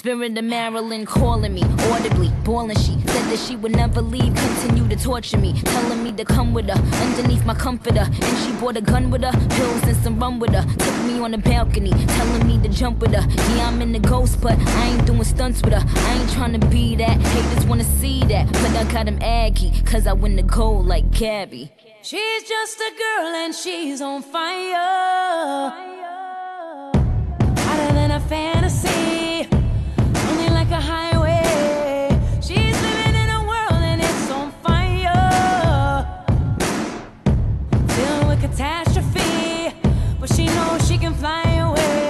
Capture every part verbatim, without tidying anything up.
Spirit of Marilyn calling me, audibly, bawling. She said that she would never leave, continue to torture me, telling me to come with her, underneath my comforter. And she brought a gun with her, pills and some rum with her. Took me on the balcony, telling me to jump with her. Yeah, I'm in the ghost, but I ain't doing stunts with her. I ain't trying to be that, haters wanna see that. But I got him aggy, cause I win the gold like Gabby. She's just a girl and she's on fire, hotter than a fantasy, only like a highway. She's living in a world and it's on fire, filled with catastrophe, but she knows she can fly away.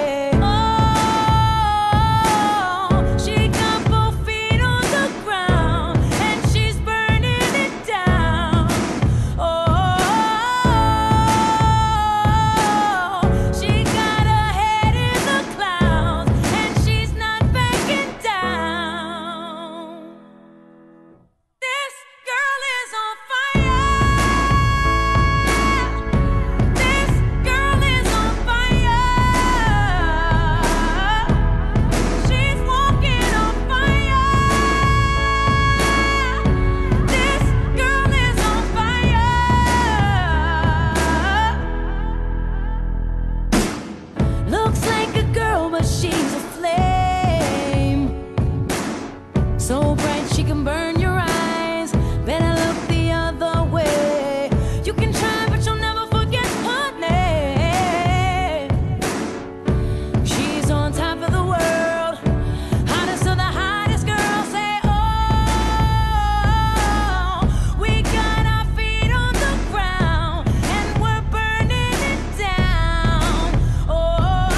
She's a flame, so bright she can burn your eyes. Better look the other way. You can try, but you'll never forget her name. She's on top of the world, hottest of the hottest girls. Say, oh, we got our feet on the ground and we're burning it down. Oh,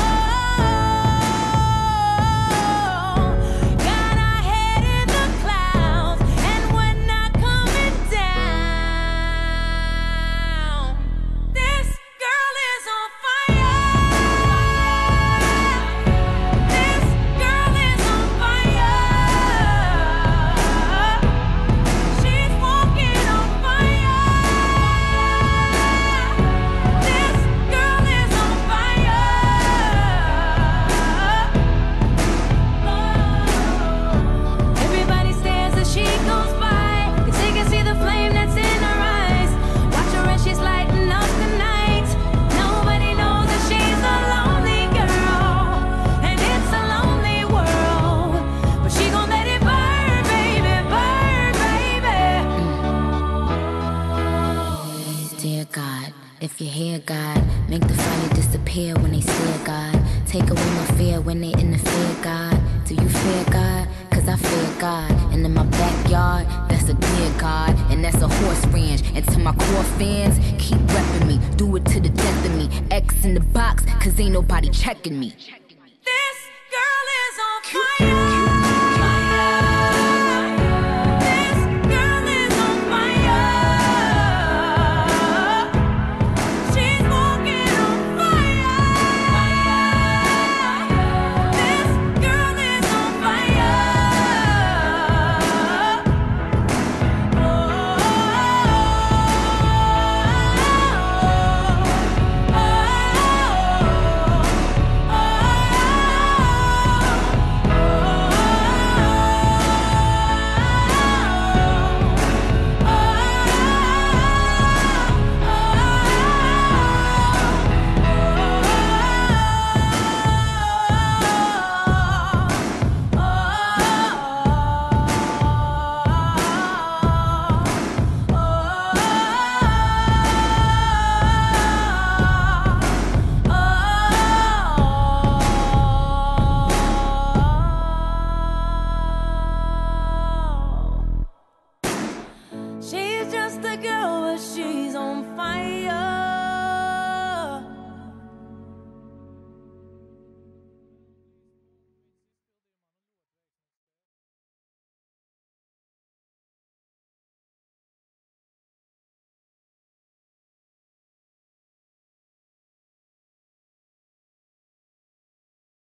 if you hear God, make the fire disappear when they stare, God. Take away my fear when they interfere, God. Do you fear God? Cause I fear God. And in my backyard, that's a deer God. And that's a horse ranch. And to my core fans, keep repping me. Do it to the death of me. X in the box, cause ain't nobody checking me.